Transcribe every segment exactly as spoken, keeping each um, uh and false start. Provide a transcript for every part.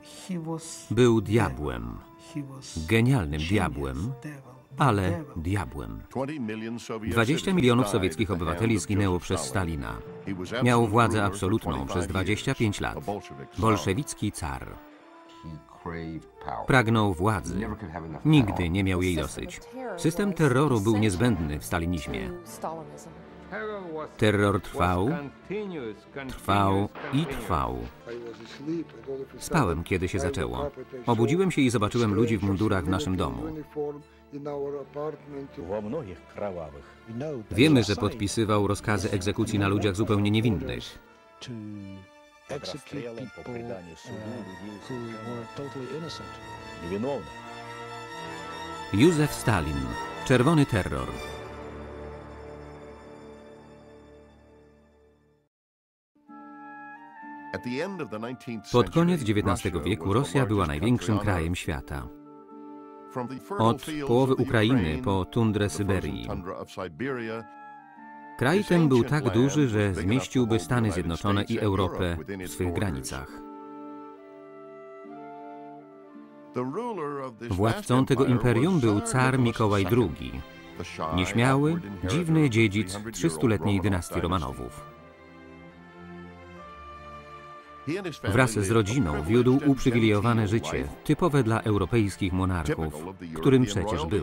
Był diabłem, genialnym diabłem, ale diabłem. dwadzieścia milionów sowieckich obywateli zginęło przez Stalina. Miał władzę absolutną przez dwadzieścia pięć lat. Bolszewicki car. Pragnął władzy. Nigdy nie miał jej dosyć. System terroru był niezbędny w stalinizmie. Terror trwał, trwał i trwał. Spałem, kiedy się zaczęło. Obudziłem się i zobaczyłem ludzi w mundurach w naszym domu. Wiemy, że podpisywał rozkazy egzekucji na ludziach zupełnie niewinnych. Józef Stalin. Czerwony terror. Pod koniec dziewiętnastego wieku Rosja była największym krajem świata. Od połowy Ukrainy po tundrę Syberii. Kraj ten był tak duży, że zmieściłby Stany Zjednoczone i Europę w swych granicach. Władcą tego imperium był car Mikołaj drugi, nieśmiały, dziwny dziedzic trzystuletniej dynastii Romanowów. Wraz z rodziną wiódł uprzywilejowane życie, typowe dla europejskich monarchów, którym przecież był.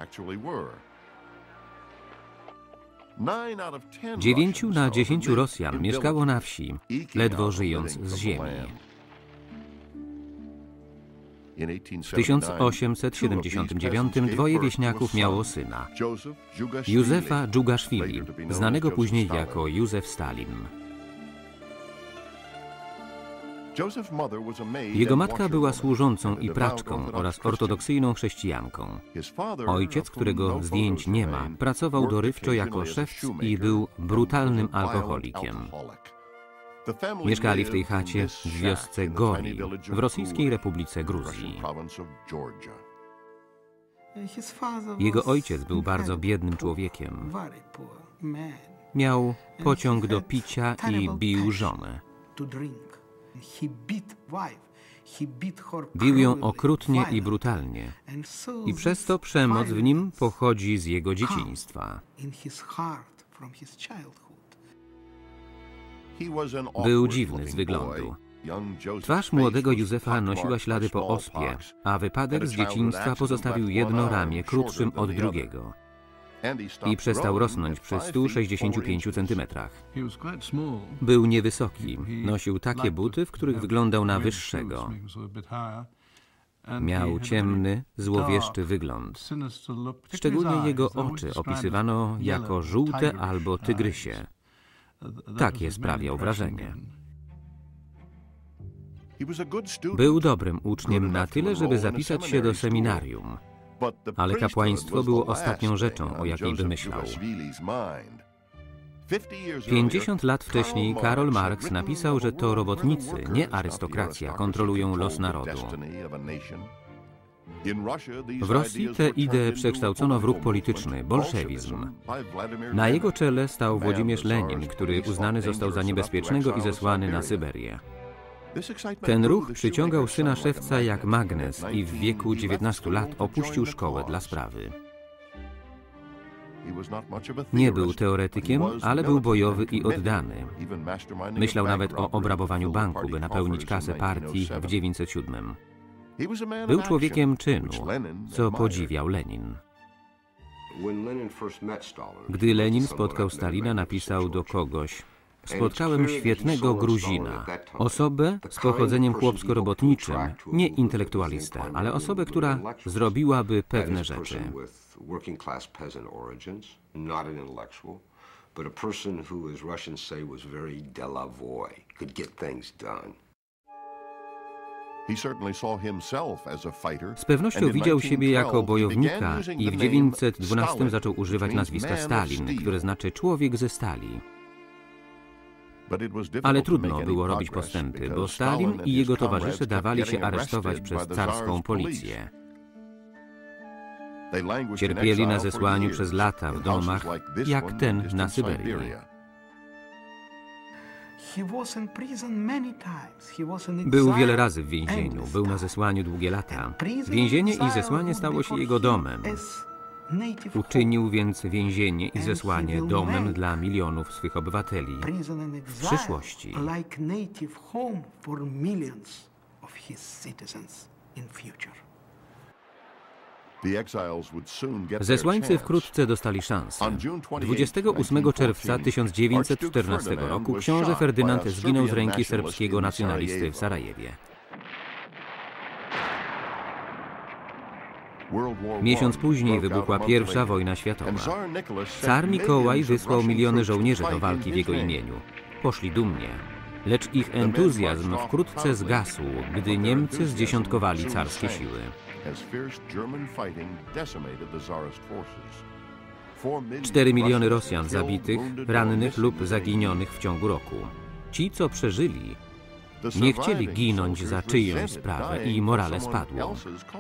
Dziewięciu na dziesięciu Rosjan mieszkało na wsi, ledwo żyjąc z ziemi. W tysiąc osiemset siedemdziesiątym dziewiątym dwoje wieśniaków miało syna, Józefa Dżugaszwili, znanego później jako Józef Stalin. Jego matka była służącą i praczką oraz ortodoksyjną chrześcijanką. Ojciec, którego zdjęć nie ma, pracował dorywczo jako szewc i był brutalnym alkoholikiem. Mieszkali w tej chacie w wiosce Gori, w Rosyjskiej Republice Gruzji. Jego ojciec był bardzo biednym człowiekiem. Miał pociąg do picia i bił żonę. Bił ją okrutnie i brutalnie i przez to przemoc w nim pochodzi z jego dzieciństwa. Był dziwny z wyglądu. Twarz młodego Józefa nosiła ślady po ospie, a wypadek z dzieciństwa pozostawił jedno ramię krótszym od drugiego i przestał rosnąć przy stu sześćdziesięciu pięciu centymetrach. Był niewysoki, nosił takie buty, w których wyglądał na wyższego. Miał ciemny, złowieszczy wygląd. Szczególnie jego oczy opisywano jako żółte albo tygrysie. Takie sprawiał wrażenie. Był dobrym uczniem na tyle, żeby zapisać się do seminarium, ale kapłaństwo było ostatnią rzeczą, o jakiej wymyślał. Pięćdziesiąt lat wcześniej Karol Marx napisał, że to robotnicy, nie arystokracja, kontrolują los narodu. W Rosji tę ideę przekształcono w ruch polityczny, bolszewizm. Na jego czele stał Włodzimierz Lenin, który uznany został za niebezpiecznego i zesłany na Syberię. Ten ruch przyciągał syna szewca jak magnes i w wieku dziewiętnastu lat opuścił szkołę dla sprawy. Nie był teoretykiem, ale był bojowy i oddany. Myślał nawet o obrabowaniu banku, by napełnić kasę partii w dziewięćset siódmym. Był człowiekiem czynu, co podziwiał Lenin. Gdy Lenin spotkał Stalina, napisał do kogoś: spotkałem świetnego Gruzina, osobę z pochodzeniem chłopsko-robotniczym, nie intelektualistę, ale osobę, która zrobiłaby pewne rzeczy. Z pewnością widział siebie jako bojownika i w dziewięćset dwunastym zaczął używać nazwiska Stalin, które znaczy człowiek ze stali. Ale trudno było robić postępy, bo Stalin i jego towarzysze dawali się aresztować przez carską policję. Cierpieli na zesłaniu przez lata w domach, jak ten na Syberii. Był wiele razy w więzieniu, był na zesłaniu długie lata. Więzienie i zesłanie stało się jego domem. Uczynił więc więzienie i zesłanie domem dla milionów swych obywateli w przyszłości. Zesłańcy wkrótce dostali szansę. dwudziestego ósmego czerwca tysiąc dziewięćset czternastego roku książę Ferdynand zginął z ręki serbskiego nacjonalisty w Sarajewie. Miesiąc później wybuchła pierwsza wojna światowa. Car Mikołaj wysłał miliony żołnierzy do walki w jego imieniu. Poszli dumnie, lecz ich entuzjazm wkrótce zgasł, gdy Niemcy zdziesiątkowali carskie siły. Cztery miliony Rosjan zabitych, rannych lub zaginionych w ciągu roku. Ci, co przeżyli, nie chcieli ginąć za czyjąś sprawę i morale spadło.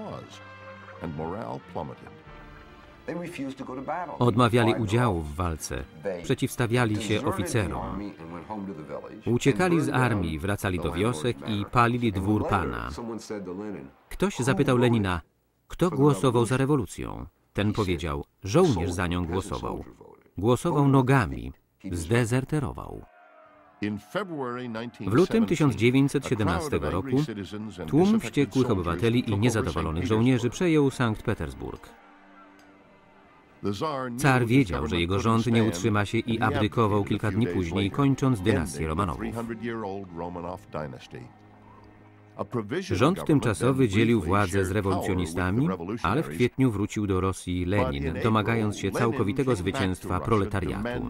Odmawiali udziału w walce, przeciwstawiali się oficerom. Uciekali z armii, wracali do wiosek i palili dwór pana. Ktoś zapytał Lenina, kto głosował za rewolucją. Ten powiedział, żołnierz za nią głosował. Głosował nogami, zdezerterował. W lutym tysiąc dziewięćset siedemnastego roku tłum wściekłych obywateli i niezadowolonych żołnierzy przejął Sankt Petersburg. Car wiedział, że jego rząd nie utrzyma się i abdykował kilka dni później, kończąc dynastię Romanowów. Rząd tymczasowy dzielił władzę z rewolucjonistami, ale w kwietniu wrócił do Rosji Lenin, domagając się całkowitego zwycięstwa proletariatu.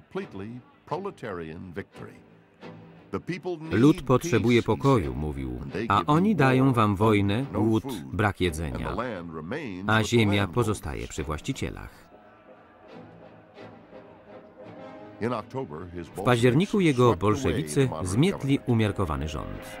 Lud potrzebuje pokoju, mówił, a oni dają wam wojnę, głód, brak jedzenia, a ziemia pozostaje przy właścicielach. W październiku jego bolszewicy zmietli umiarkowany rząd.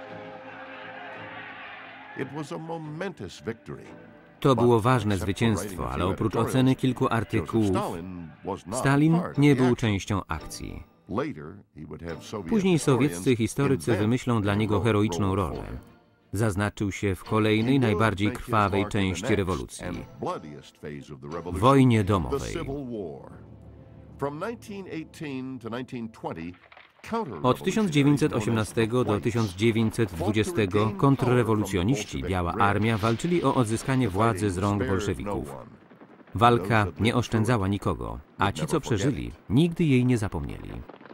To było ważne zwycięstwo, ale oprócz oceny kilku artykułów, Stalin nie był częścią akcji. Później sowieccy historycy wymyślą dla niego heroiczną rolę. Zaznaczył się w kolejnej, najbardziej krwawej części rewolucji – wojnie domowej. Od tysiąc dziewięćset osiemnastego do tysiąc dziewięćset dwudziestego kontrrewolucjoniści, Biała Armia, walczyli o odzyskanie władzy z rąk bolszewików. Walka nie oszczędzała nikogo, a ci, co przeżyli, nigdy jej nie zapomnieli.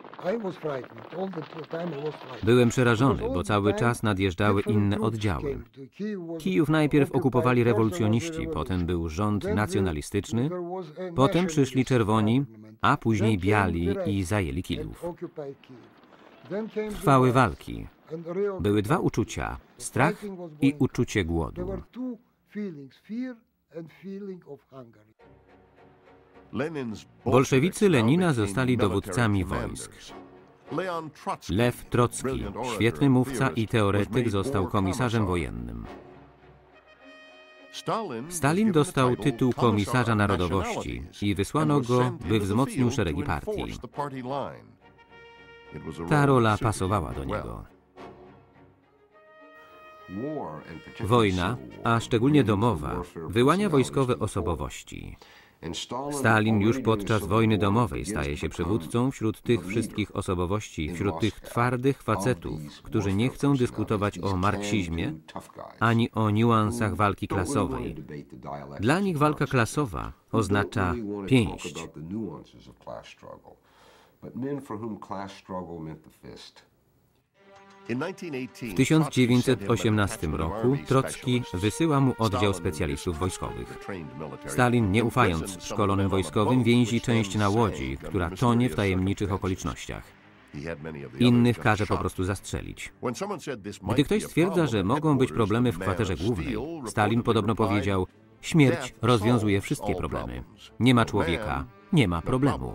Byłem przerażony, bo cały czas nadjeżdżały inne oddziały. Kijów najpierw okupowali rewolucjoniści, potem był rząd nacjonalistyczny, potem przyszli czerwoni, a później biali i zajęli Kijów. Trwały walki. Były dwa uczucia, strach i uczucie głodu. Bolszewicy Lenina zostali dowódcami wojsk. Lew Trocki, świetny mówca i teoretyk, został komisarzem wojennym. Stalin dostał tytuł komisarza narodowości i wysłano go, by wzmocnił szeregi partii. Ta rola pasowała do niego. Wojna, a szczególnie domowa, wyłania wojskowe osobowości. Stalin już podczas wojny domowej staje się przywódcą wśród tych wszystkich osobowości, wśród tych twardych facetów, którzy nie chcą dyskutować o marksizmie ani o niuansach walki klasowej. Dla nich walka klasowa oznacza pięść. W tysiąc dziewięćset osiemnastym roku Trocki wysyła mu oddział specjalistów wojskowych. Stalin, nie ufając szkolonym wojskowym, więzi część na łodzi, która tonie w tajemniczych okolicznościach. Innych każe po prostu zastrzelić. Gdy ktoś stwierdza, że mogą być problemy w kwaterze głównej, Stalin podobno powiedział: śmierć rozwiązuje wszystkie problemy. Nie ma człowieka, nie ma problemu.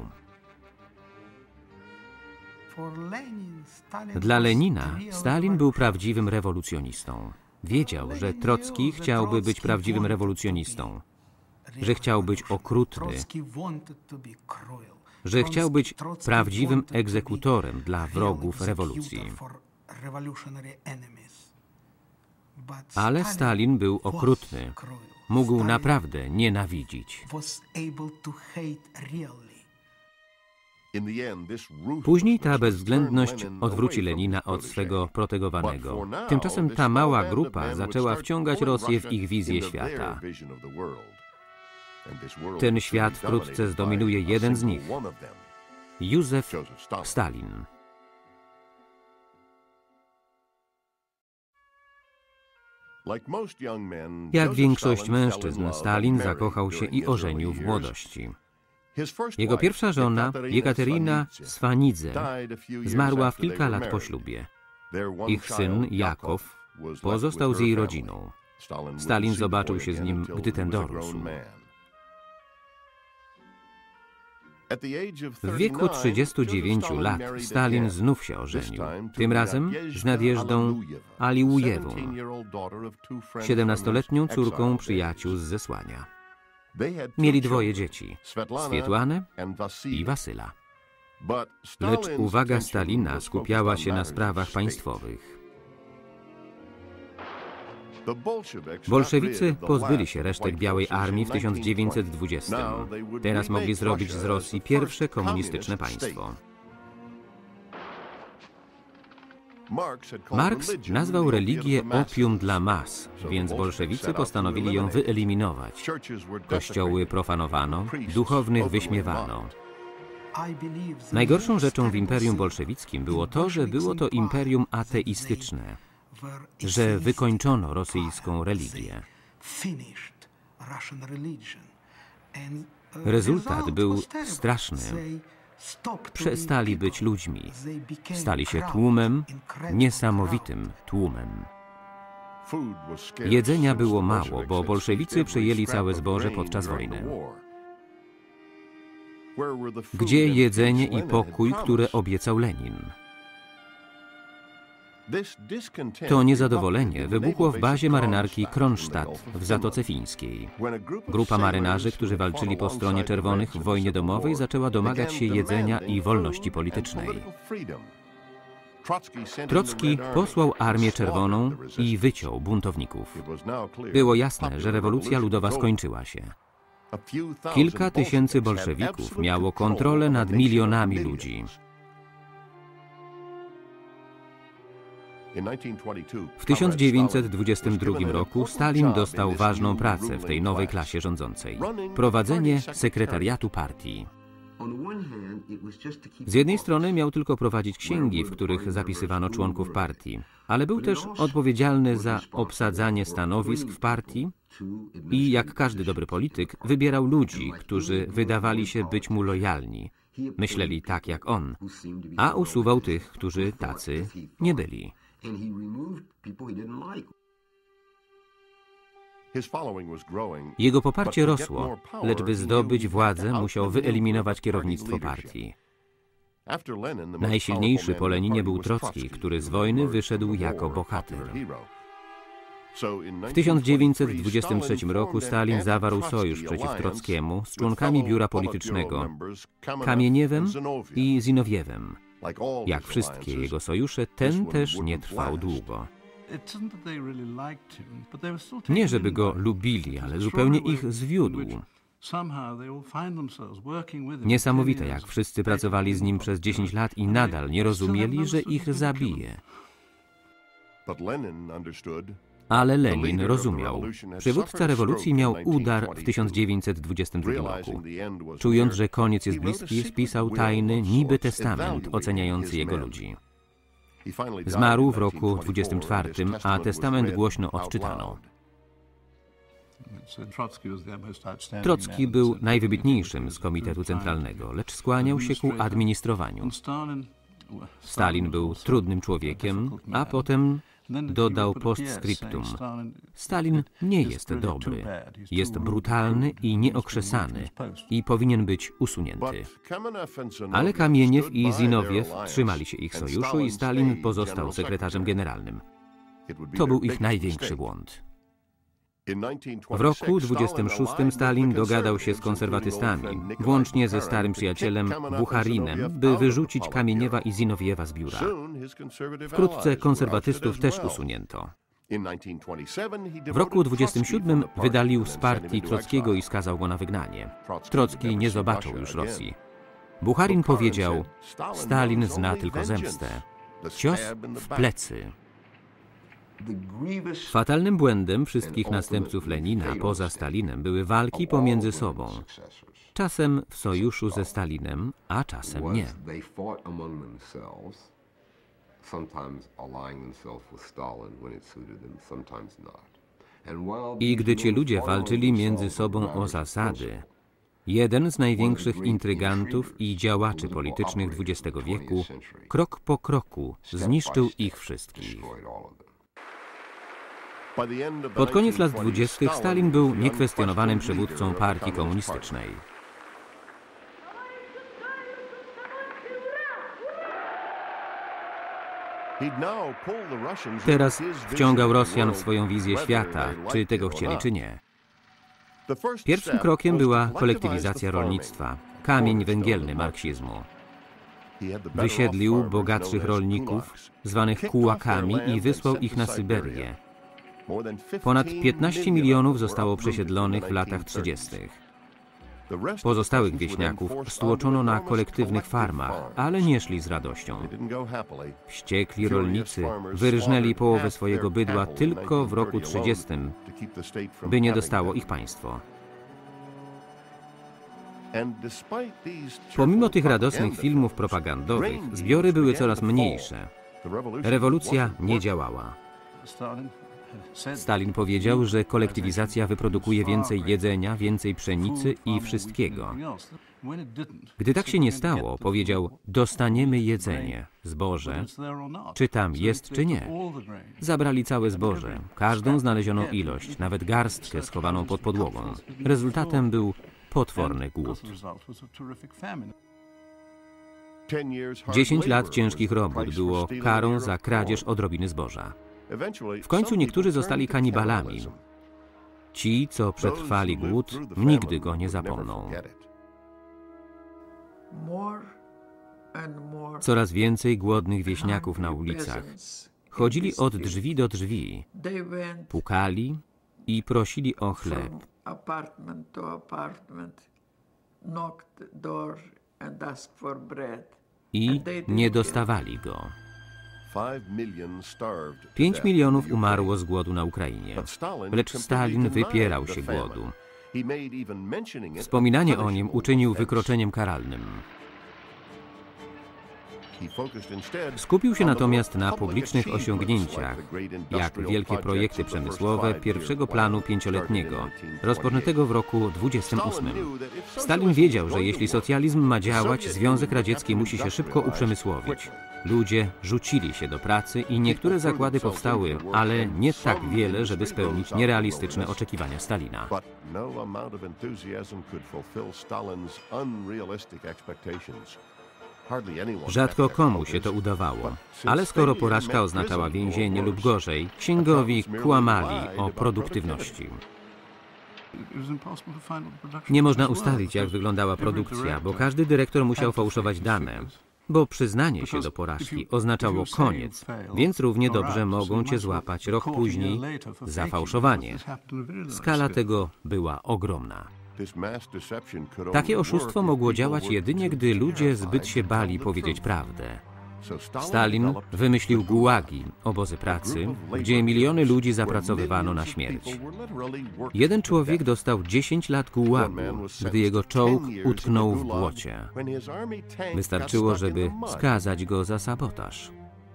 Dla Lenina Stalin był prawdziwym rewolucjonistą. Wiedział, że Trocki chciałby być prawdziwym rewolucjonistą, że chciał być okrutny, że chciał być prawdziwym egzekutorem dla wrogów rewolucji. Ale Stalin był okrutny. Mógł naprawdę nienawidzić. Później ta bezwzględność odwróci Lenina od swego protegowanego. Tymczasem ta mała grupa zaczęła wciągać Rosję w ich wizję świata. Ten świat wkrótce zdominuje jeden z nich – Józef Stalin. Jak większość mężczyzn, Stalin zakochał się i ożenił w młodości. Jego pierwsza żona, Jekaterina Sfanidze, zmarła w kilka lat po ślubie. Ich syn, Jakow, pozostał z jej rodziną. Stalin zobaczył się z nim, gdy ten dorósł. W wieku trzydziestu dziewięciu lat Stalin znów się ożenił, tym razem z Nadjeżdą Aliujewą, siedemnastoletnią córką przyjaciół z zesłania. Mieli dwoje dzieci, Swietłanę i Wasyla. Lecz uwaga Stalina skupiała się na sprawach państwowych. Bolszewicy pozbyli się resztek Białej Armii w tysiąc dziewięćset dwudziestym. Teraz mogli zrobić z Rosji pierwsze komunistyczne państwo. Marks nazwał religię opium dla mas, więc bolszewicy postanowili ją wyeliminować. Kościoły profanowano, duchownych wyśmiewano. Najgorszą rzeczą w imperium bolszewickim było to, że było to imperium ateistyczne, że wykończono rosyjską religię. Rezultat był straszny. Przestali być ludźmi. Stali się tłumem, niesamowitym tłumem. Jedzenia było mało, bo bolszewicy przejęli całe zboże podczas wojny. Gdzie jedzenie i pokój, które obiecał Lenin? To niezadowolenie wybuchło w bazie marynarki Kronstadt w Zatoce Fińskiej. Grupa marynarzy, którzy walczyli po stronie czerwonych w wojnie domowej, zaczęła domagać się jedzenia i wolności politycznej. Trocki posłał Armię Czerwoną i wyciął buntowników. Było jasne, że rewolucja ludowa skończyła się. Kilka tysięcy bolszewików miało kontrolę nad milionami ludzi. W tysiąc dziewięćset dwudziestym drugim roku Stalin dostał ważną pracę w tej nowej klasie rządzącej – prowadzenie sekretariatu partii. Z jednej strony miał tylko prowadzić księgi, w których zapisywano członków partii, ale był też odpowiedzialny za obsadzanie stanowisk w partii i, jak każdy dobry polityk, wybierał ludzi, którzy wydawali się być mu lojalni, myśleli tak jak on, a usuwał tych, którzy tacy nie byli. Jego poparcie rosło, lecz by zdobyć władzę, musiał wyeliminować kierownictwo partii. Najsilniejszy po Leninie był Trocki, który z wojny wyszedł jako bohater. W tysiąc dziewięćset dwudziestym trzecim roku Stalin zawarł sojusz przeciw Trockiemu z członkami biura politycznego Kamieniewem i Zinowiewem. Jak wszystkie jego sojusze, ten też nie trwał długo. Nie żeby go lubili, ale zupełnie ich zwiódł. Niesamowite, jak wszyscy pracowali z nim przez dziesięć lat i nadal nie rozumieli, że ich zabije. Ale Lenin rozumiał. Przywódca rewolucji miał udar w tysiąc dziewięćset dwudziestym drugim roku. Czując, że koniec jest bliski, spisał tajny, niby testament oceniający jego ludzi. Zmarł w roku dwudziestym czwartym, a testament głośno odczytano. Trocki był najwybitniejszym z Komitetu Centralnego, lecz skłaniał się ku administrowaniu. Stalin był trudnym człowiekiem, a potem dodał postscriptum. Stalin nie jest dobry, jest brutalny i nieokrzesany i powinien być usunięty. Ale Kamieniew i Zinowiew trzymali się ich sojuszu i Stalin pozostał sekretarzem generalnym. To był ich największy błąd. W roku dwudziestym szóstym Stalin dogadał się z konserwatystami, włącznie ze starym przyjacielem Bucharinem, by wyrzucić Kamieniewa i Zinowiewa z biura. Wkrótce konserwatystów też usunięto. W roku dwudziestym siódmym wydalił z partii Trockiego i skazał go na wygnanie. Trocki nie zobaczył już Rosji. Bucharin powiedział: Stalin zna tylko zemstę. Cios w plecy. Fatalnym błędem wszystkich następców Lenina poza Stalinem były walki pomiędzy sobą. Czasem w sojuszu ze Stalinem, a czasem nie. I gdy ci ludzie walczyli między sobą o zasady, jeden z największych intrygantów i działaczy politycznych dwudziestego wieku krok po kroku zniszczył ich wszystkich. Pod koniec lat dwudziestych Stalin był niekwestionowanym przywódcą partii komunistycznej. Teraz wciągał Rosjan w swoją wizję świata, czy tego chcieli, czy nie. Pierwszym krokiem była kolektywizacja rolnictwa, kamień węgielny marksizmu. Wysiedlił bogatszych rolników, zwanych kułakami, i wysłał ich na Syberię. Ponad piętnaście milionów zostało przesiedlonych w latach trzydziestych. Pozostałych wieśniaków stłoczono na kolektywnych farmach, ale nie szli z radością. Wściekli rolnicy wyrżnęli połowę swojego bydła tylko w roku trzydziestym, by nie dostało ich państwo. Pomimo tych radosnych filmów propagandowych, zbiory były coraz mniejsze. Rewolucja nie działała. Stalin powiedział, że kolektywizacja wyprodukuje więcej jedzenia, więcej pszenicy i wszystkiego. Gdy tak się nie stało, powiedział: dostaniemy jedzenie, zboże, czy tam jest, czy nie. Zabrali całe zboże, każdą znalezioną ilość, nawet garstkę schowaną pod podłogą. Rezultatem był potworny głód. Dziesięć lat ciężkich robót było karą za kradzież odrobiny zboża. W końcu niektórzy zostali kanibalami. Ci, co przetrwali głód, nigdy go nie zapomną. Coraz więcej głodnych wieśniaków na ulicach. Chodzili od drzwi do drzwi, pukali i prosili o chleb. I nie dostawali go. Pięć milionów umarło z głodu na Ukrainie, lecz Stalin wypierał się głodu. Wspominanie o nim uczynił wykroczeniem karalnym. Skupił się natomiast na publicznych osiągnięciach, jak wielkie projekty przemysłowe pierwszego planu pięcioletniego, rozpoczętego w roku dwudziestym ósmym. Stalin wiedział, że jeśli socjalizm ma działać, Związek Radziecki musi się szybko uprzemysłowić. Ludzie rzucili się do pracy i niektóre zakłady powstały, ale nie tak wiele, żeby spełnić nierealistyczne oczekiwania Stalina. Rzadko komu się to udawało, ale skoro porażka oznaczała więzienie lub gorzej, księgowi kłamali o produktywności. Nie można ustalić, jak wyglądała produkcja, bo każdy dyrektor musiał fałszować dane, bo przyznanie się do porażki oznaczało koniec, więc równie dobrze mogą cię złapać rok później za fałszowanie. Skala tego była ogromna. Takie oszustwo mogło działać jedynie, gdy ludzie zbyt się bali powiedzieć prawdę. Stalin wymyślił gułagi, obozy pracy, gdzie miliony ludzi zapracowywano na śmierć. Jeden człowiek dostał dziesięć lat gułagu, gdy jego czołg utknął w błocie. Wystarczyło, żeby skazać go za sabotaż.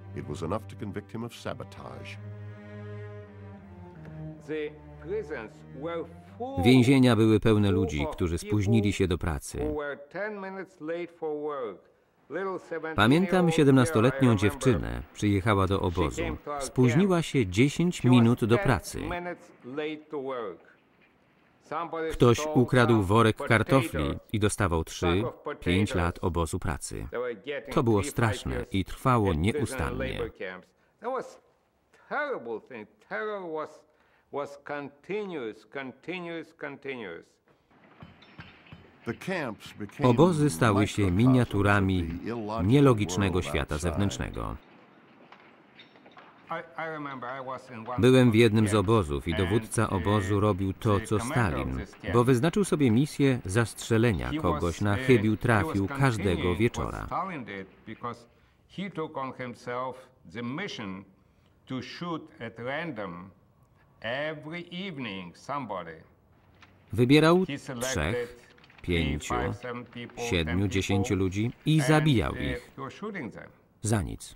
Więzienia były pełne ludzi, którzy spóźnili się do pracy. Pamiętam siedemnastoletnią dziewczynę, przyjechała do obozu. Spóźniła się dziesięć minut do pracy. Ktoś ukradł worek kartofli i dostawał trzy, pięć lat obozu pracy. To było straszne i trwało nieustannie. Obozy stały się miniaturami nielogicznego świata zewnętrznego. Byłem w jednym z obozów i dowódca obozu robił to, co Stalin, bo wyznaczył sobie misję zastrzelenia kogoś na chybił trafił każdego wieczora. Wybierał trzech, pięciu, siedmiu, dziesięciu ludzi i zabijał ich. Za nic.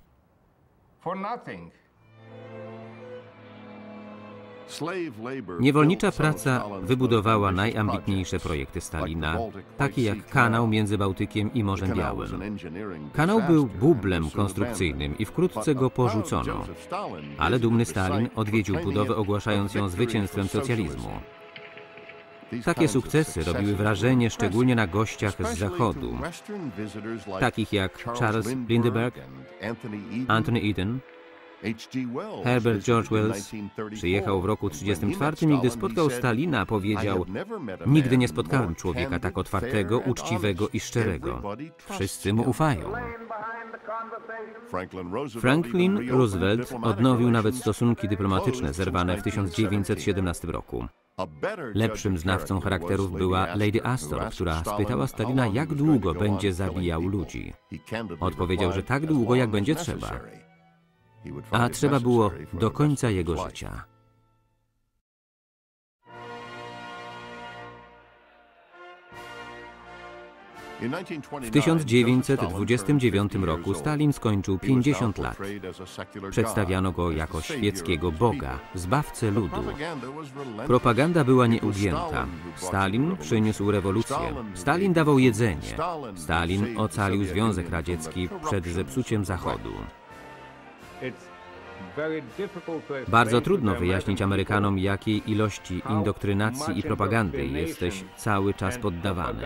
Niewolnicza praca wybudowała najambitniejsze projekty Stalina, takie jak kanał między Bałtykiem i Morzem Białym. Kanał był bublem konstrukcyjnym i wkrótce go porzucono, ale dumny Stalin odwiedził budowę, ogłaszając ją zwycięstwem socjalizmu. Takie sukcesy robiły wrażenie szczególnie na gościach z Zachodu, takich jak Charles Lindbergh, Anthony Eden, Herbert George Wells. Przyjechał w roku tysiąc dziewięćset trzydziestym czwartym i gdy spotkał Stalina, powiedział: nigdy nie spotkałem człowieka tak otwartego, uczciwego i szczerego. Wszyscy mu ufają. Franklin Roosevelt odnowił nawet stosunki dyplomatyczne zerwane w tysiąc dziewięćset siedemnastym roku. Lepszym znawcą charakterów była Lady Astor, która spytała Stalina, jak długo będzie zabijał ludzi. Odpowiedział, że tak długo, jak będzie trzeba. A trzeba było do końca jego życia. W tysiąc dziewięćset dwudziestym dziewiątym roku Stalin skończył pięćdziesiąt lat. Przedstawiano go jako świeckiego boga, zbawcę ludu. Propaganda była nieugięta. Stalin przyniósł rewolucję. Stalin dawał jedzenie. Stalin ocalił Związek Radziecki przed zepsuciem Zachodu. Bardzo trudno wyjaśnić Amerykanom, jakiej ilości indoktrynacji i propagandy jesteś cały czas poddawany.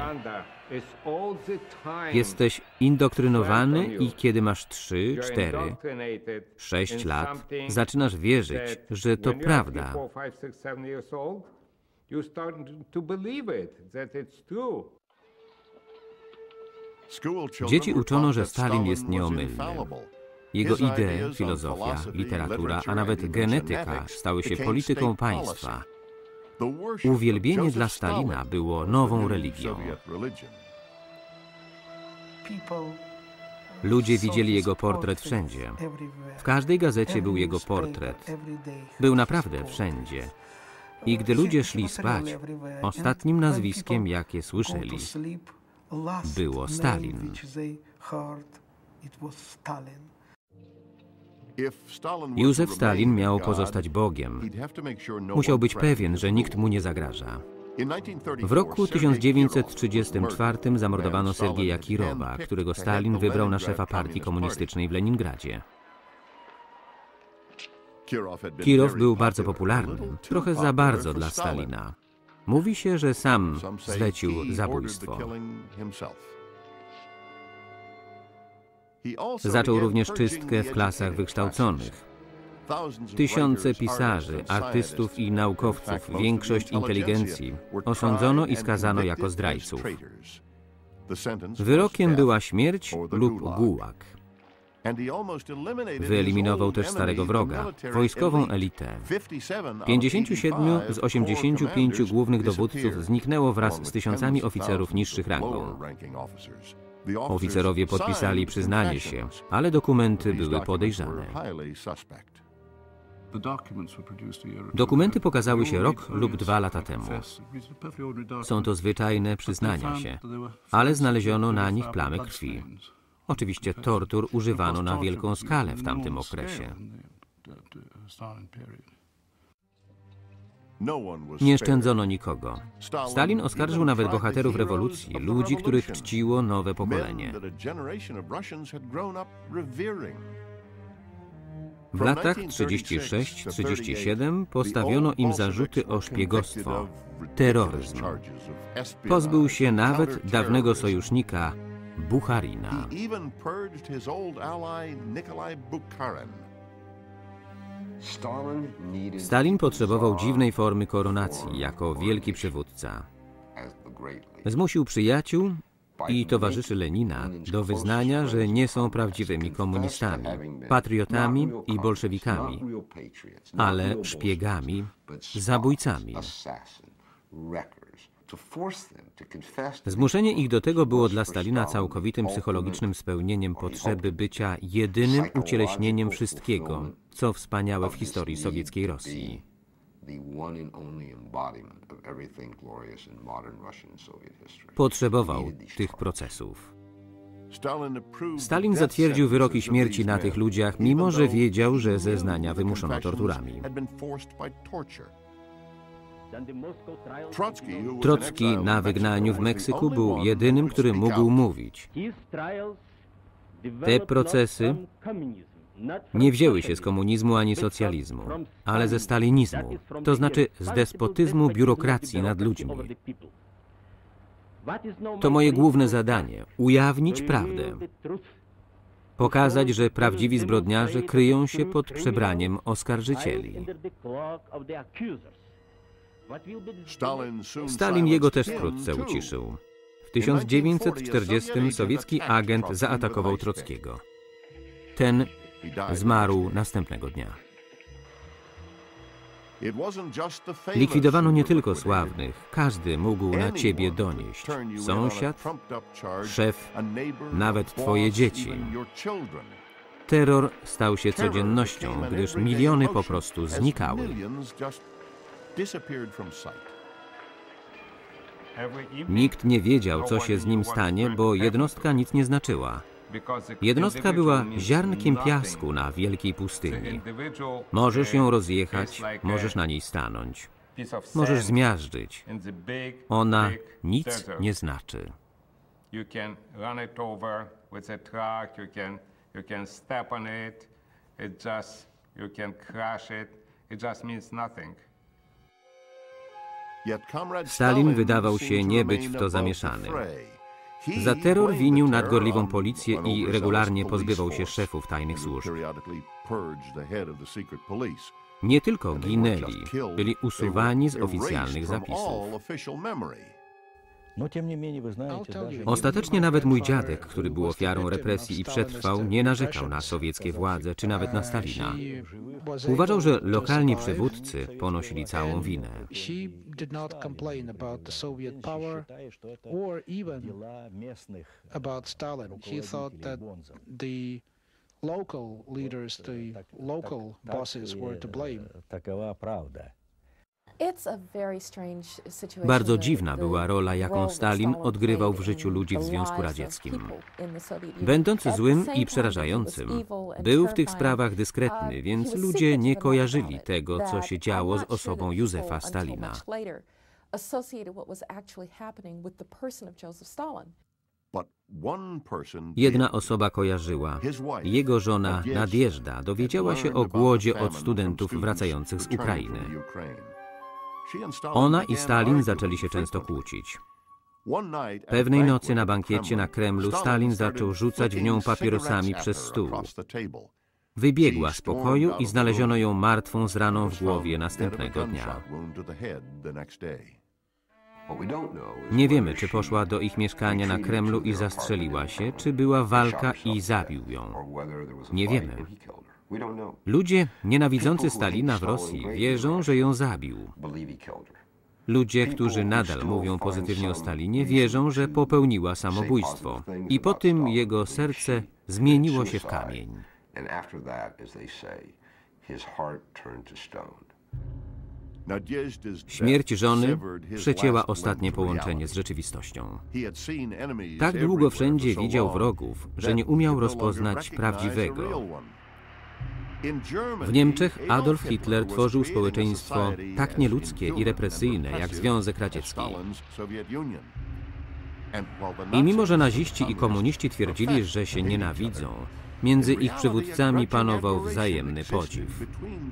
Jesteś indoktrynowany i kiedy masz trzy, cztery, sześć lat, zaczynasz wierzyć, że to prawda. Dzieci uczono, że Stalin jest nieomylny. Jego idee, filozofia, literatura, a nawet genetyka stały się polityką państwa. Uwielbienie dla Stalina było nową religią. Ludzie widzieli jego portret wszędzie. W każdej gazecie był jego portret. Był naprawdę wszędzie. I gdy ludzie szli spać, ostatnim nazwiskiem, jakie słyszeli, było Stalin. Józef Stalin miał pozostać Bogiem. Musiał być pewien, że nikt mu nie zagraża. W roku tysiąc dziewięćset trzydziestym czwartym zamordowano Sergieja Kirowa, którego Stalin wybrał na szefa partii komunistycznej w Leningradzie. Kirow był bardzo popularny, trochę za bardzo dla Stalina. Mówi się, że sam zlecił zabójstwo. Zaczął również czystkę w klasach wykształconych. Tysiące pisarzy, artystów i naukowców, większość inteligencji osądzono i skazano jako zdrajców. Wyrokiem była śmierć lub gułag. Wyeliminował też starego wroga, wojskową elitę. pięćdziesięciu siedmiu z osiemdziesięciu pięciu głównych dowódców zniknęło wraz z tysiącami oficerów niższych rangą. Oficerowie podpisali przyznanie się, ale dokumenty były podejrzane. Dokumenty pokazały się rok lub dwa lata temu. Są to zwyczajne przyznania się, ale znaleziono na nich plamy krwi. Oczywiście tortur używano na wielką skalę w tamtym okresie. Nie szczędzono nikogo. Stalin oskarżył nawet bohaterów rewolucji, ludzi, których czciło nowe pokolenie. W latach trzydziestym szóstym trzydziestym siódmym postawiono im zarzuty o szpiegostwo, terroryzm. Pozbył się nawet dawnego sojusznika Bucharina. Stalin potrzebował dziwnej formy koronacji jako wielki przywódca. Zmusił przyjaciół i towarzyszy Lenina do wyznania, że nie są prawdziwymi komunistami, patriotami i bolszewikami, ale szpiegami, zabójcami. Zmuszenie ich do tego było dla Stalina całkowitym psychologicznym spełnieniem potrzeby bycia jedynym ucieleśnieniem wszystkiego, co wspaniałe w historii sowieckiej Rosji. Potrzebował tych procesów. Stalin zatwierdził wyroki śmierci na tych ludziach, mimo że wiedział, że zeznania wymuszono torturami. Trocki na wygnaniu w Meksyku był jedynym, który mógł mówić. Te procesy nie wzięły się z komunizmu ani socjalizmu, ale ze stalinizmu, to znaczy z despotyzmu biurokracji nad ludźmi. To moje główne zadanie – ujawnić prawdę. Pokazać, że prawdziwi zbrodniarze kryją się pod przebraniem oskarżycieli. Stalin jego też wkrótce uciszył. W tysiąc dziewięćset czterdziestym sowiecki agent zaatakował Trockiego. Ten zmarł następnego dnia. Likwidowano nie tylko sławnych, każdy mógł na ciebie donieść. Sąsiad, szef, nawet twoje dzieci. Terror stał się codziennością, gdyż miliony po prostu znikały. Nikt nie wiedział, co się z nim stanie, bo jednostka nic nie znaczyła. Jednostka była ziarnkiem piasku na wielkiej pustyni. Możesz ją rozjechać, możesz na niej stanąć. Możesz zmiażdżyć. Ona nic nie znaczy. Stalin wydawał się nie być w to zamieszany. Za terror winił nadgorliwą policję i regularnie pozbywał się szefów tajnych służb. Nie tylko ginęli, byli usuwani z oficjalnych zapisów. Ostatecznie nawet mój dziadek, który był ofiarą represji i przetrwał, nie narzekał na sowieckie władze, czy nawet na Stalina. Uważał, że lokalni przywódcy ponosili całą winę. Bardzo dziwna była rola, jaką Stalin odgrywał w życiu ludzi w Związku Radzieckim. Będąc złym i przerażającym, był w tych sprawach dyskretny, więc ludzie nie kojarzyli tego, co się działo z osobą Józefa Stalina. Jedna osoba kojarzyła. Jego żona Nadjeżda dowiedziała się o głodzie od studentów wracających z Ukrainy. Ona i Stalin zaczęli się często kłócić. Pewnej nocy na bankiecie na Kremlu Stalin zaczął rzucać w nią papierosami przez stół. Wybiegła z pokoju i znaleziono ją martwą z raną w głowie następnego dnia. Nie wiemy, czy poszła do ich mieszkania na Kremlu i zastrzeliła się, czy była walka i zabił ją. Nie wiemy. Ludzie nienawidzący Stalina w Rosji wierzą, że ją zabił. Ludzie, którzy nadal mówią pozytywnie o Stalinie, wierzą, że popełniła samobójstwo. I po tym jego serce zmieniło się w kamień. Śmierć żony przecięła ostatnie połączenie z rzeczywistością. Tak długo wszędzie widział wrogów, że nie umiał rozpoznać prawdziwego. W Niemczech Adolf Hitler tworzył społeczeństwo tak nieludzkie i represyjne jak Związek Radziecki. I mimo, że naziści i komuniści twierdzili, że się nienawidzą, między ich przywódcami panował wzajemny podziw.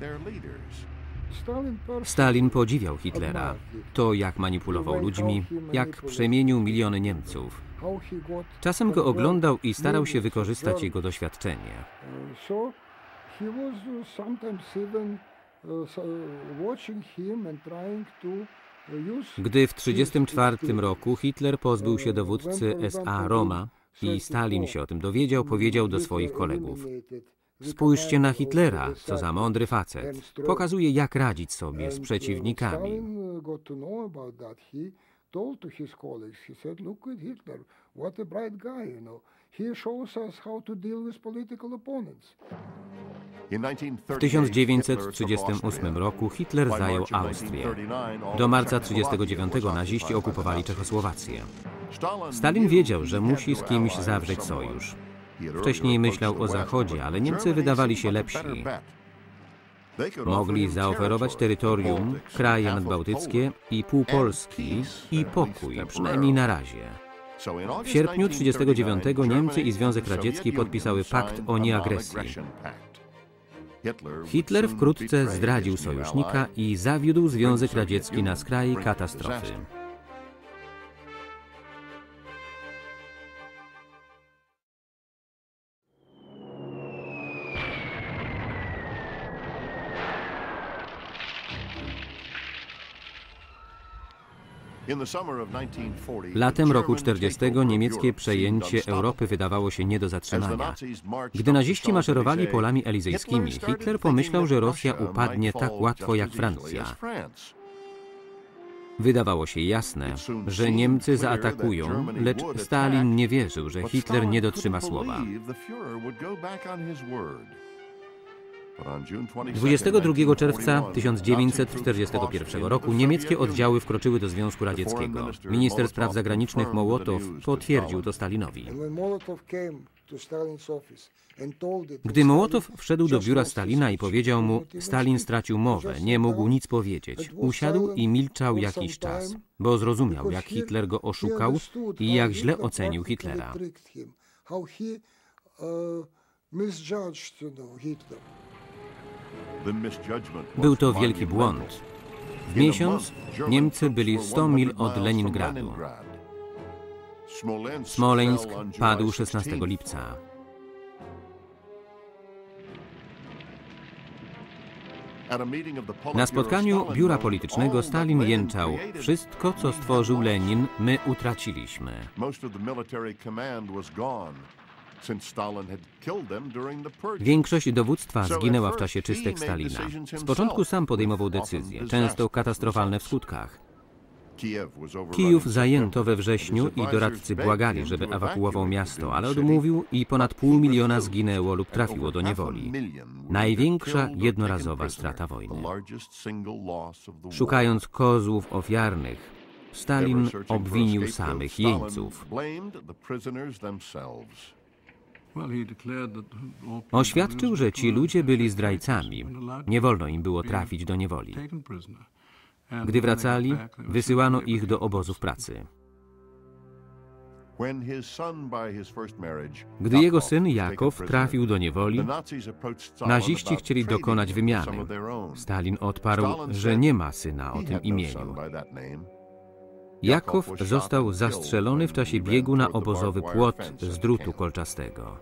Stalin podziwiał Hitlera. To, jak manipulował ludźmi, jak przemienił miliony Niemców. Czasem go oglądał i starał się wykorzystać jego doświadczenie. Gdy w tysiąc dziewięćset trzydziestym czwartym roku Hitler pozbył się dowódcy S A Roma i Stalin się o tym dowiedział, powiedział do swoich kolegów: spójrzcie na Hitlera, co za mądry facet. Pokazuje, jak radzić sobie z przeciwnikami. W tysiąc dziewięćset trzydziestym ósmym roku Hitler zajął Austrię. Do marca tysiąc dziewięćset trzydziestego dziewiątego naziści okupowali Czechosłowację. Stalin wiedział, że musi z kimś zawrzeć sojusz. Wcześniej myślał o Zachodzie, ale Niemcy wydawali się lepsi. Mogli zaoferować terytorium, kraje nadbałtyckie i pół Polski i pokój, przynajmniej na razie. W sierpniu tysiąc dziewięćset trzydziestego dziewiątego Niemcy i Związek Radziecki podpisały pakt o nieagresji. Hitler wkrótce zdradził sojusznika i zawiódł Związek Radziecki na skraj katastrofy. Latem roku czterdziestego niemieckie przejęcie Europy wydawało się nie do zatrzymania. Gdy naziści maszerowali polami elizejskimi, Hitler pomyślał, że Rosja upadnie tak łatwo jak Francja. Wydawało się jasne, że Niemcy zaatakują, lecz Stalin nie wierzył, że Hitler nie dotrzyma słowa. dwudziestego drugiego czerwca tysiąc dziewięćset czterdziestego pierwszego roku niemieckie oddziały wkroczyły do Związku Radzieckiego. Minister spraw zagranicznych Mołotow potwierdził to Stalinowi. Gdy Mołotow wszedł do biura Stalina i powiedział mu, Stalin stracił mowę, nie mógł nic powiedzieć. Usiadł i milczał jakiś czas, bo zrozumiał, jak Hitler go oszukał i jak źle ocenił Hitlera. Był to wielki błąd. W miesiąc Niemcy byli sto mil od Leningradu. Smoleńsk padł szesnastego lipca. Na spotkaniu biura politycznego Stalin jęczał: wszystko, co stworzył Lenin, my utraciliśmy. Większość dowództwa zginęła w czasie czystek Stalina. Z początku sam podejmował decyzje, często katastrofalne w skutkach. Kijów zajęto we wrześniu i doradcy błagali, żeby ewakuował miasto, ale odmówił i ponad pół miliona zginęło lub trafiło do niewoli. Największa jednorazowa strata wojny. Szukając kozłów ofiarnych, Stalin obwinił samych jeńców. Oświadczył, że ci ludzie byli zdrajcami. Nie wolno im było trafić do niewoli. Gdy wracali, wysyłano ich do obozów pracy. Gdy jego syn Jakow trafił do niewoli, naziści chcieli dokonać wymiany. Stalin odparł, że nie ma syna o tym imieniu. Jakow został zastrzelony w czasie biegu na obozowy płot z drutu kolczastego.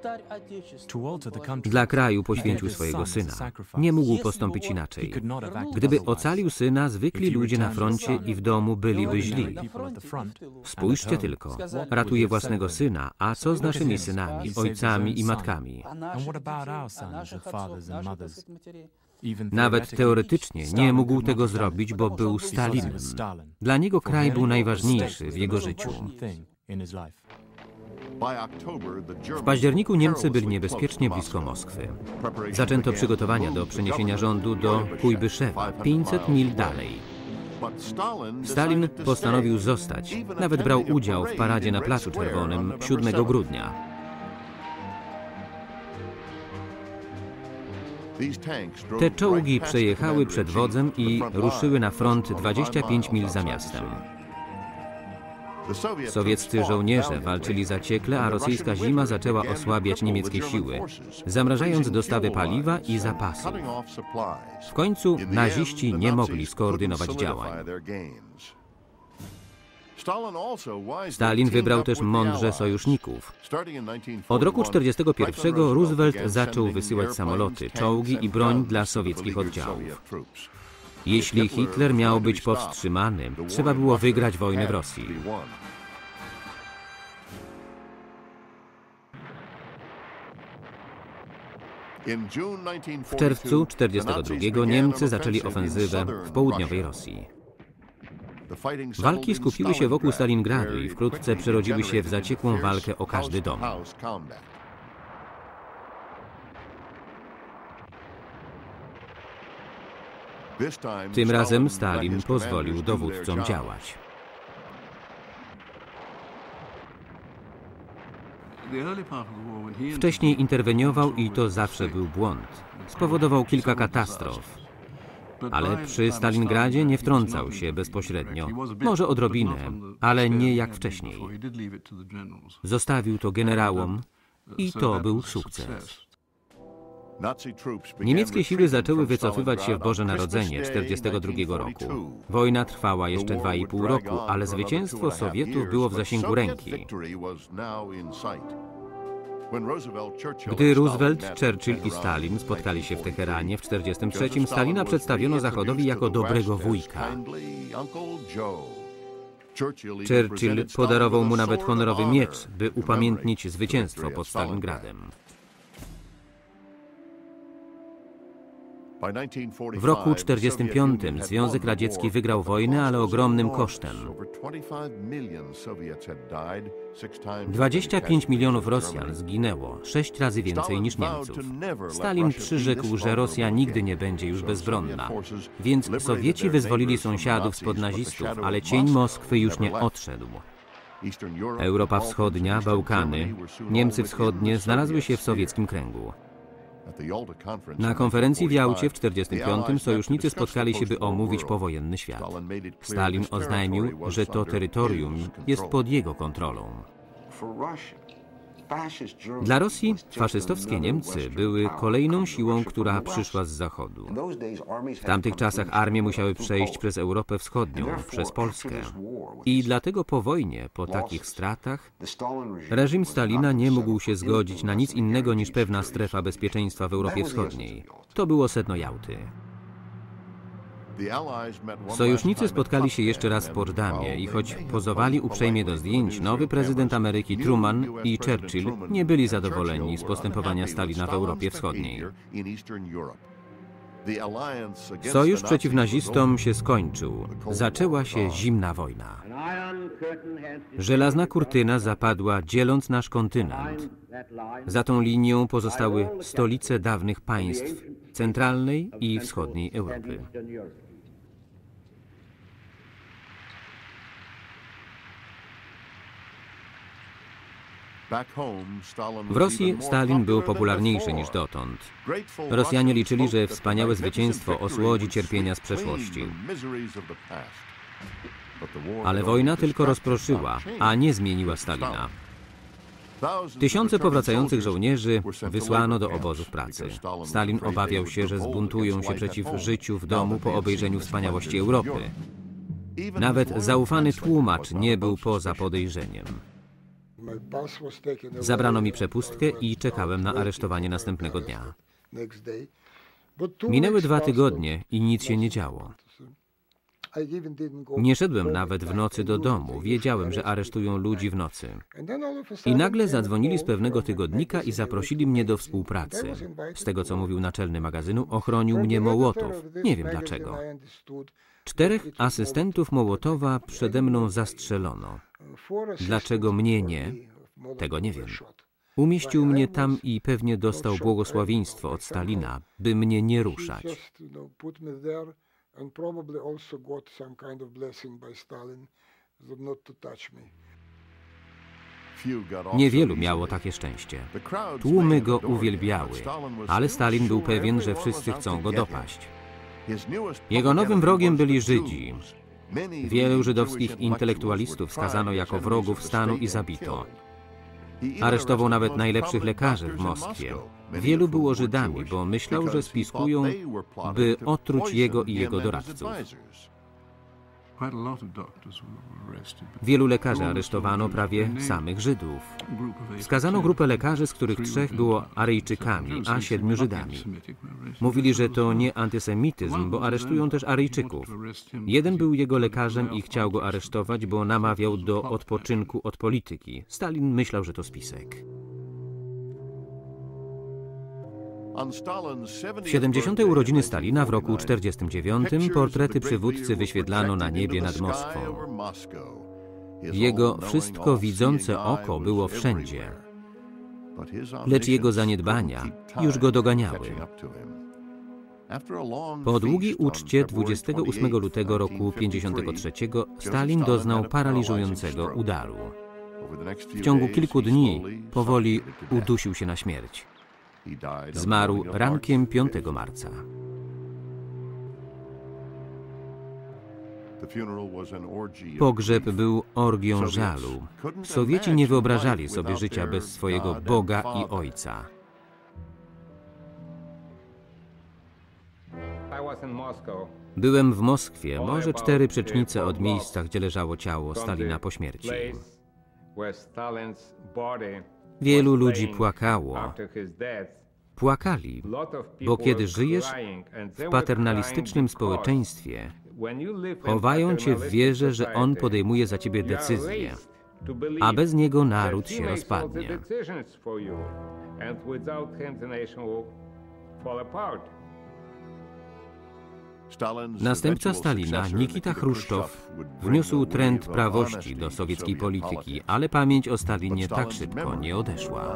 Dla kraju poświęcił swojego syna. Nie mógł postąpić inaczej. Gdyby ocalił syna, zwykli ludzie na froncie i w domu byliby źli. Spójrzcie tylko, ratuje własnego syna, a co z naszymi synami, ojcami i matkami? Nawet teoretycznie nie mógł tego zrobić, bo był Stalinem. Dla niego kraj był najważniejszy w jego życiu. W październiku Niemcy byli niebezpiecznie blisko Moskwy. Zaczęto przygotowania do przeniesienia rządu do Kujbyszewa, pięćset mil dalej. Stalin postanowił zostać. Nawet brał udział w paradzie na Placu Czerwonym siódmego grudnia. Te czołgi przejechały przed wodzem i ruszyły na front dwadzieścia pięć mil za miastem. Sowieccy żołnierze walczyli zaciekle, a rosyjska zima zaczęła osłabiać niemieckie siły, zamrażając dostawy paliwa i zapasów. W końcu naziści nie mogli skoordynować działań. Stalin wybrał też mądrze sojuszników. Od roku tysiąc dziewięćset czterdziestego pierwszego Roosevelt zaczął wysyłać samoloty, czołgi i broń dla sowieckich oddziałów. Jeśli Hitler miał być powstrzymany, trzeba było wygrać wojnę w Rosji. W czerwcu tysiąc dziewięćset czterdziestego drugiego Niemcy zaczęli ofensywę w południowej Rosji. Walki skupiły się wokół Stalingradu i wkrótce przerodziły się w zaciekłą walkę o każdy dom. Tym razem Stalin pozwolił dowódcom działać. Wcześniej interweniował i to zawsze był błąd. Spowodował kilka katastrof. Ale przy Stalingradzie nie wtrącał się bezpośrednio. Może odrobinę, ale nie jak wcześniej. Zostawił to generałom i to był sukces. Niemieckie siły zaczęły wycofywać się w Boże Narodzenie tysiąc dziewięćset czterdziestego drugiego roku. Wojna trwała jeszcze dwa i pół roku, ale zwycięstwo Sowietów było w zasięgu ręki. Gdy Roosevelt, Churchill i Stalin spotkali się w Teheranie w tysiąc dziewięćset czterdziestym trzecim, Stalina przedstawiono Zachodowi jako dobrego wujka. Churchill podarował mu nawet honorowy miecz, by upamiętnić zwycięstwo pod Stalingradem. W roku tysiąc dziewięćset czterdziestym piątym Związek Radziecki wygrał wojnę, ale ogromnym kosztem. dwadzieścia pięć milionów Rosjan zginęło, sześć razy więcej niż Niemców. Stalin przyrzekł, że Rosja nigdy nie będzie już bezbronna, więc Sowieci wyzwolili sąsiadów spod nazistów, ale cień Moskwy już nie odszedł. Europa Wschodnia, Bałkany, Niemcy Wschodnie znalazły się w sowieckim kręgu. Na konferencji w Jałcie w tysiąc dziewięćset czterdziestym piątym sojusznicy spotkali się, by omówić powojenny świat. Stalin oznajmił, że to terytorium jest pod jego kontrolą. Dla Rosji faszystowskie Niemcy były kolejną siłą, która przyszła z zachodu. W tamtych czasach armie musiały przejść przez Europę Wschodnią, przez Polskę. I dlatego po wojnie, po takich stratach, reżim Stalina nie mógł się zgodzić na nic innego niż pewna strefa bezpieczeństwa w Europie Wschodniej. To było sedno Jałty. Sojusznicy spotkali się jeszcze raz w Poczdamie i choć pozowali uprzejmie do zdjęć, nowy prezydent Ameryki Truman i Churchill nie byli zadowoleni z postępowania Stalina w Europie Wschodniej. Sojusz przeciw nazistom się skończył. Zaczęła się zimna wojna. Żelazna kurtyna zapadła, dzieląc nasz kontynent. Za tą linią pozostały stolice dawnych państw centralnej i wschodniej Europy. W Rosji Stalin był popularniejszy niż dotąd. Rosjanie liczyli, że wspaniałe zwycięstwo osłodzi cierpienia z przeszłości. Ale wojna tylko rozproszyła, a nie zmieniła Stalina. Tysiące powracających żołnierzy wysłano do obozów pracy. Stalin obawiał się, że zbuntują się przeciw życiu w domu po obejrzeniu wspaniałości Europy. Nawet zaufany tłumacz nie był poza podejrzeniem. Zabrano mi przepustkę i czekałem na aresztowanie następnego dnia. Minęły dwa tygodnie i nic się nie działo. Nie szedłem nawet w nocy do domu. Wiedziałem, że aresztują ludzi w nocy. I nagle zadzwonili z pewnego tygodnika i zaprosili mnie do współpracy. Z tego, co mówił naczelny magazynu, ochronił mnie Mołotow. Nie wiem dlaczego. Czterech asystentów Mołotowa przede mną zastrzelono. Dlaczego mnie nie? Tego nie wiem. Umieścił mnie tam i pewnie dostał błogosławieństwo od Stalina, by mnie nie ruszać. Niewielu miało takie szczęście. Tłumy go uwielbiały, ale Stalin był pewien, że wszyscy chcą go dopaść. Jego nowym wrogiem byli Żydzi. Wielu żydowskich intelektualistów skazano jako wrogów stanu i zabito. Aresztował nawet najlepszych lekarzy w Moskwie. Wielu było Żydami, bo myślał, że spiskują, by otruć jego i jego doradców. Wielu lekarzy aresztowano, prawie samych Żydów. Skazano grupę lekarzy, z których trzech było Aryjczykami, a siedmiu Żydami. Mówili, że to nie antysemityzm, bo aresztują też Aryjczyków. Jeden był jego lekarzem i chciał go aresztować, bo namawiał do odpoczynku od polityki. Stalin myślał, że to spisek. W siedemdziesiąte urodziny Stalina w roku czterdziestym dziewiątym portrety przywódcy wyświetlano na niebie nad Moskwą. Jego wszystko widzące oko było wszędzie, lecz jego zaniedbania już go doganiały. Po długiej uczcie dwudziestego ósmego lutego roku pięćdziesiątego trzeciego Stalin doznał paraliżującego udaru. W ciągu kilku dni powoli udusił się na śmierć. Zmarł rankiem piątego marca. Pogrzeb był orgią żalu. Sowieci nie wyobrażali sobie życia bez swojego Boga i Ojca. Byłem w Moskwie, może cztery przecznice od miejsca, gdzie leżało ciało Stalina po śmierci. Wielu ludzi płakało. Płakali, bo kiedy żyjesz w paternalistycznym społeczeństwie, chowają cię w wierze, że on podejmuje za ciebie decyzje, a bez niego naród się rozpadnie. Następca Stalina, Nikita Chruszczow, wniósł trend prawości do sowieckiej polityki, ale pamięć o Stalinie tak szybko nie odeszła.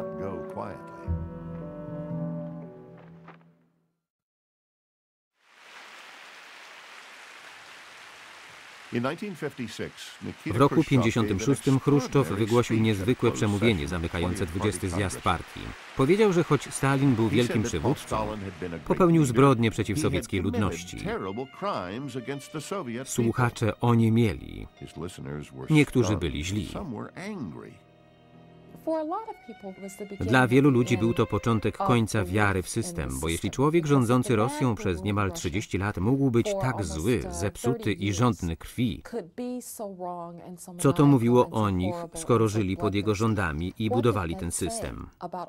W roku pięćdziesiątym szóstym Chruszczow wygłosił niezwykłe przemówienie zamykające dwudziesty zjazd partii. Powiedział, że choć Stalin był wielkim przywódcą, popełnił zbrodnie przeciw sowieckiej ludności. Słuchacze oniemieli. Niektórzy byli źli. Dla wielu ludzi był to początek końca wiary w system, bo jeśli człowiek rządzący Rosją przez niemal trzydzieści lat mógł być tak zły, zepsuty i żądny krwi, co to mówiło o nich, skoro żyli pod jego rządami i budowali ten system?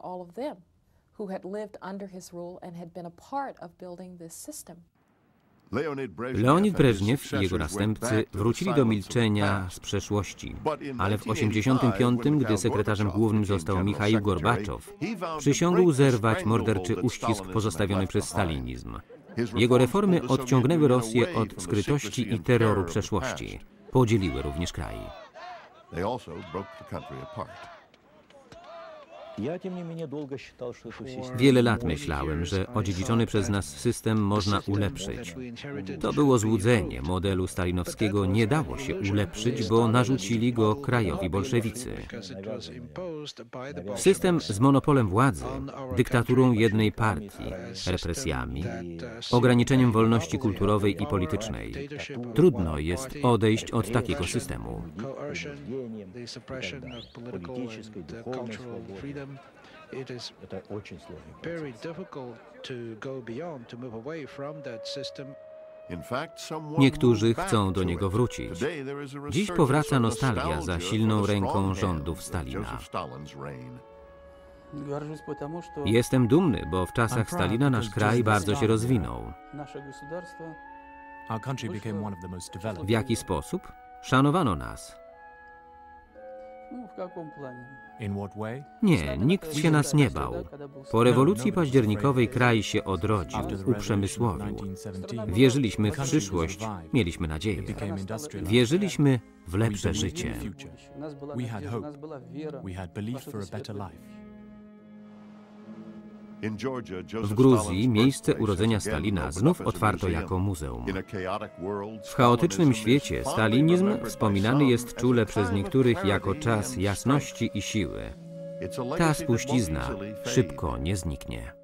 Leonid Breżniew i jego następcy wrócili do milczenia z przeszłości, ale w osiemdziesiątym piątym, gdy sekretarzem głównym został Michail Gorbaczow, przysiągł zerwać morderczy uścisk pozostawiony przez stalinizm. Jego reformy odciągnęły Rosję od skrytości i terroru przeszłości. Podzieliły również kraj. Wiele lat myślałem, że odziedziczony przez nas system można ulepszyć. To było złudzenie. Modelu stalinowskiego nie dało się ulepszyć, bo narzucili go krajowi bolszewicy. System z monopolem władzy, dyktaturą jednej partii, represjami, ograniczeniem wolności kulturowej i politycznej. Trudno jest odejść od takiego systemu. It is very difficult to go beyond, to move away from that system. Niektórzy chcą do niego wrócić. Dziś powraca nostalgia za silną ręką rządów Stalina. Jestem dumny, bo w czasach Stalina nasz kraj bardzo się rozwinął. W jaki sposób? Szanowano nas. Nie, nikt się nas nie bał. Po rewolucji październikowej kraj się odrodził, uprzemysłowił. Wierzyliśmy w przyszłość, mieliśmy nadzieję. Wierzyliśmy w lepsze życie. W Gruzji miejsce urodzenia Stalina znów otwarto jako muzeum. W chaotycznym świecie stalinizm wspominany jest czule przez niektórych jako czas jasności i siły. Ta spuścizna szybko nie zniknie.